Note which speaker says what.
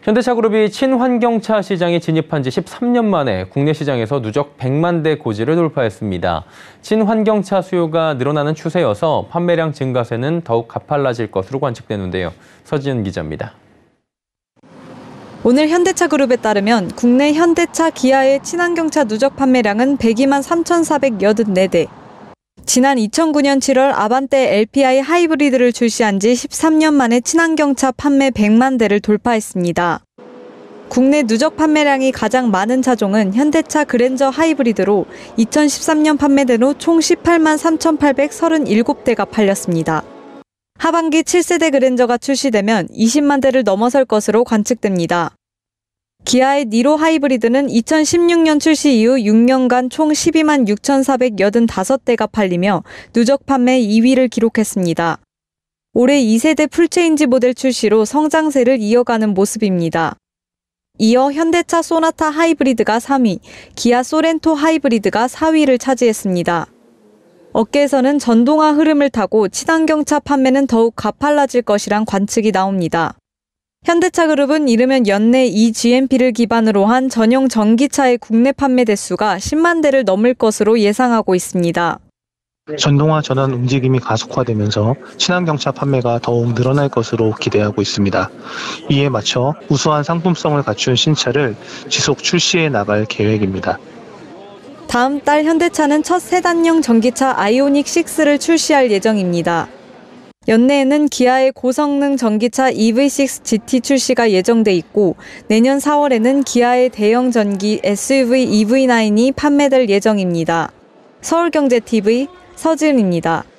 Speaker 1: 현대차그룹이 친환경차 시장에 진입한 지 13년 만에 국내 시장에서 누적 100만 대 고지를 돌파했습니다. 친환경차 수요가 늘어나는 추세여서 판매량 증가세는 더욱 가팔라질 것으로 관측되는데요. 서지은 기자입니다.
Speaker 2: 오늘 현대차그룹에 따르면 국내 현대차, 기아의 친환경차 누적 판매량은 102만 3,484대. 지난 2009년 7월 아반떼 LPI 하이브리드를 출시한 지 13년 만에 친환경차 판매 100만 대를 돌파했습니다. 국내 누적 판매량이 가장 많은 차종은 현대차 그랜저 하이브리드로 2013년 판매대로 총 18만 3,837대가 팔렸습니다. 하반기 7세대 그랜저가 출시되면 20만 대를 넘어설 것으로 관측됩니다. 기아의 니로 하이브리드는 2016년 출시 이후 6년간 총 12만 6,485대가 팔리며 누적 판매 2위를 기록했습니다. 올해 2세대 풀체인지 모델 출시로 성장세를 이어가는 모습입니다. 이어 현대차 소나타 하이브리드가 3위, 기아 소렌토 하이브리드가 4위를 차지했습니다. 업계에서는 전동화 흐름을 타고 친환경차 판매는 더욱 가팔라질 것이란 관측이 나옵니다. 현대차그룹은 이르면 연내 eGMP를 기반으로 한 전용 전기차의 국내 판매 대수가 10만 대를 넘을 것으로 예상하고 있습니다.
Speaker 3: 전동화 전환 움직임이 가속화되면서 친환경차 판매가 더욱 늘어날 것으로 기대하고 있습니다. 이에 맞춰 우수한 상품성을 갖춘 신차를 지속 출시해 나갈 계획입니다.
Speaker 2: 다음 달 현대차는 첫 세단형 전기차 아이오닉 6를 출시할 예정입니다. 연내에는 기아의 고성능 전기차 EV6 GT 출시가 예정돼 있고 내년 4월에는 기아의 대형 전기 SUV EV9이 판매될 예정입니다. 서울경제TV 서지은입니다.